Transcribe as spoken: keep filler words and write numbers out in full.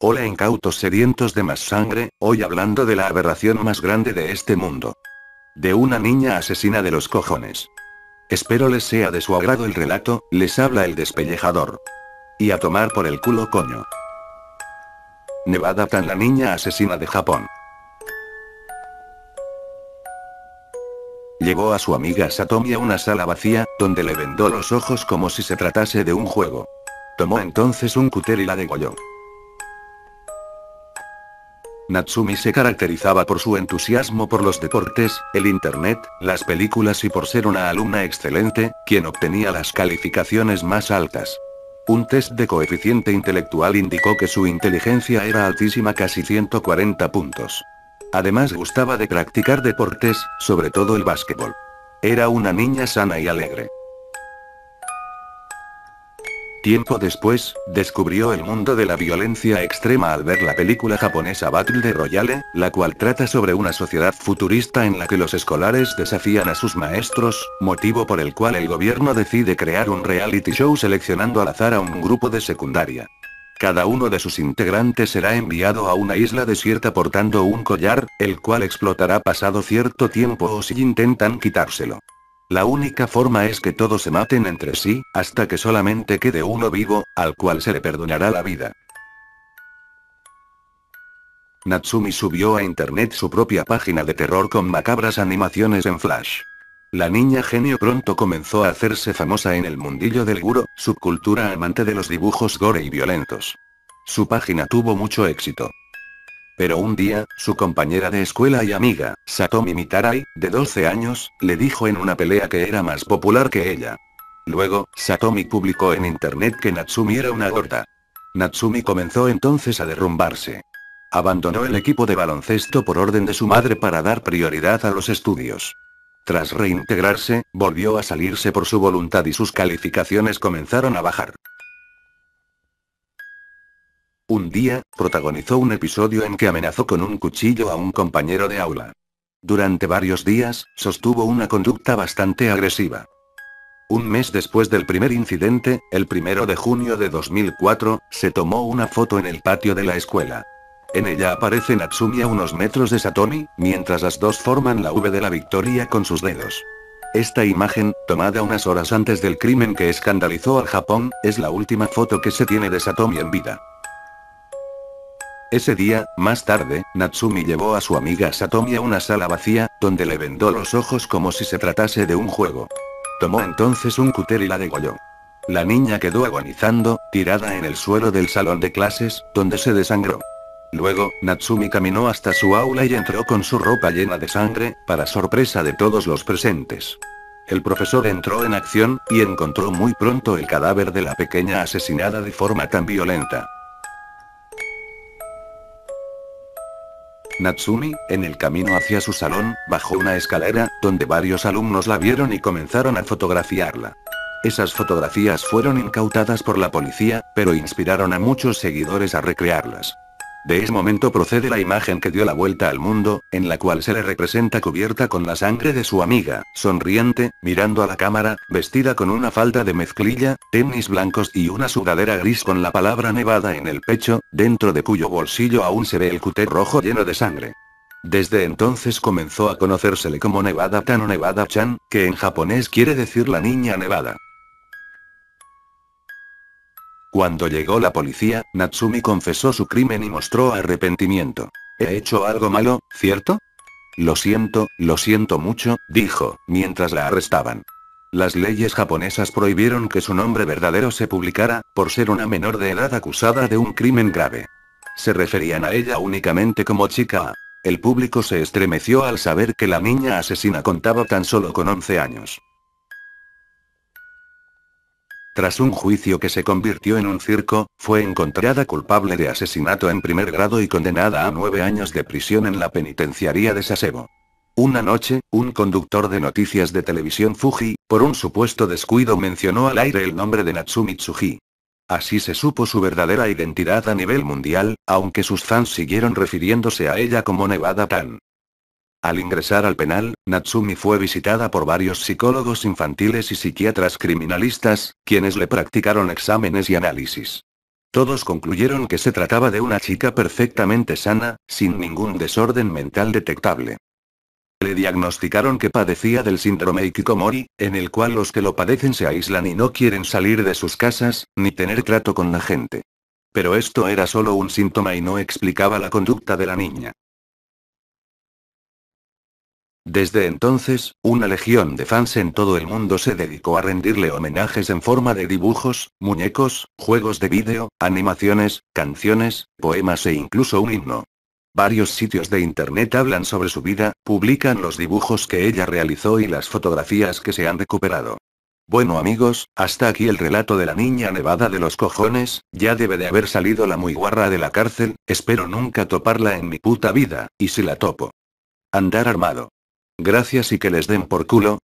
Hola incautos sedientos de más sangre, hoy hablando de la aberración más grande de este mundo. De una niña asesina de los cojones. Espero les sea de su agrado el relato, les habla el despellejador. Y a tomar por el culo coño. Nevada Tan, la niña asesina de Japón. Llevó a su amiga Satomi a una sala vacía, donde le vendó los ojos como si se tratase de un juego. Tomó entonces un cúter y la degolló. Natsumi se caracterizaba por su entusiasmo por los deportes, el internet, las películas y por ser una alumna excelente, quien obtenía las calificaciones más altas. Un test de coeficiente intelectual indicó que su inteligencia era altísima, casi ciento cuarenta puntos. Además gustaba de practicar deportes, sobre todo el básquetbol. Era una niña sana y alegre. Tiempo después, descubrió el mundo de la violencia extrema al ver la película japonesa Battle Royale, la cual trata sobre una sociedad futurista en la que los escolares desafían a sus maestros, motivo por el cual el gobierno decide crear un reality show seleccionando al azar a un grupo de secundaria. Cada uno de sus integrantes será enviado a una isla desierta portando un collar, el cual explotará pasado cierto tiempo o si intentan quitárselo. La única forma es que todos se maten entre sí, hasta que solamente quede uno vivo, al cual se le perdonará la vida. Natsumi subió a internet su propia página de terror con macabras animaciones en Flash. La niña genio pronto comenzó a hacerse famosa en el mundillo del guro, subcultura amante de los dibujos gore y violentos. Su página tuvo mucho éxito. Pero un día, su compañera de escuela y amiga, Satomi Mitarai, de doce años, le dijo en una pelea que era más popular que ella. Luego, Satomi publicó en internet que Natsumi era una gorda. Natsumi comenzó entonces a derrumbarse. Abandonó el equipo de baloncesto por orden de su madre para dar prioridad a los estudios. Tras reintegrarse, volvió a salirse por su voluntad y sus calificaciones comenzaron a bajar. Un día, protagonizó un episodio en que amenazó con un cuchillo a un compañero de aula. Durante varios días, sostuvo una conducta bastante agresiva. Un mes después del primer incidente, el primero de junio de dos mil cuatro, se tomó una foto en el patio de la escuela. En ella aparece Natsumi a unos metros de Satomi, mientras las dos forman la V de la victoria con sus dedos. Esta imagen, tomada unas horas antes del crimen que escandalizó al Japón, es la última foto que se tiene de Satomi en vida. Ese día, más tarde, Natsumi llevó a su amiga Satomi a una sala vacía, donde le vendó los ojos como si se tratase de un juego. Tomó entonces un cúter y la degolló. La niña quedó agonizando, tirada en el suelo del salón de clases, donde se desangró. Luego, Natsumi caminó hasta su aula y entró con su ropa llena de sangre, para sorpresa de todos los presentes. El profesor entró en acción, y encontró muy pronto el cadáver de la pequeña asesinada de forma tan violenta. Natsumi, en el camino hacia su salón, bajó una escalera, donde varios alumnos la vieron y comenzaron a fotografiarla. Esas fotografías fueron incautadas por la policía, pero inspiraron a muchos seguidores a recrearlas. De ese momento procede la imagen que dio la vuelta al mundo, en la cual se le representa cubierta con la sangre de su amiga, sonriente, mirando a la cámara, vestida con una falda de mezclilla, tenis blancos y una sudadera gris con la palabra Nevada en el pecho, dentro de cuyo bolsillo aún se ve el cúter rojo lleno de sangre. Desde entonces comenzó a conocérsele como Nevada Tan o Nevada-chan, que en japonés quiere decir la niña nevada. Cuando llegó la policía, Natsumi confesó su crimen y mostró arrepentimiento. He hecho algo malo, ¿cierto? Lo siento, lo siento mucho, dijo, mientras la arrestaban. Las leyes japonesas prohibieron que su nombre verdadero se publicara, por ser una menor de edad acusada de un crimen grave. Se referían a ella únicamente como chica A. El público se estremeció al saber que la niña asesina contaba tan solo con once años. Tras un juicio que se convirtió en un circo, fue encontrada culpable de asesinato en primer grado y condenada a nueve años de prisión en la penitenciaría de Sasebo. Una noche, un conductor de noticias de televisión Fuji, por un supuesto descuido mencionó al aire el nombre de Natsumi Tsuji. Así se supo su verdadera identidad a nivel mundial, aunque sus fans siguieron refiriéndose a ella como Nevada Tan. Al ingresar al penal, Natsumi fue visitada por varios psicólogos infantiles y psiquiatras criminalistas, quienes le practicaron exámenes y análisis. Todos concluyeron que se trataba de una chica perfectamente sana, sin ningún desorden mental detectable. Le diagnosticaron que padecía del síndrome Hikikomori, en el cual los que lo padecen se aíslan y no quieren salir de sus casas, ni tener trato con la gente. Pero esto era solo un síntoma y no explicaba la conducta de la niña. Desde entonces, una legión de fans en todo el mundo se dedicó a rendirle homenajes en forma de dibujos, muñecos, juegos de vídeo, animaciones, canciones, poemas e incluso un himno. Varios sitios de internet hablan sobre su vida, publican los dibujos que ella realizó y las fotografías que se han recuperado. Bueno amigos, hasta aquí el relato de la niña nevada de los cojones, ya debe de haber salido la muy guarra de la cárcel, espero nunca toparla en mi puta vida, y si la topo. Andar armado. Gracias y que les den por culo,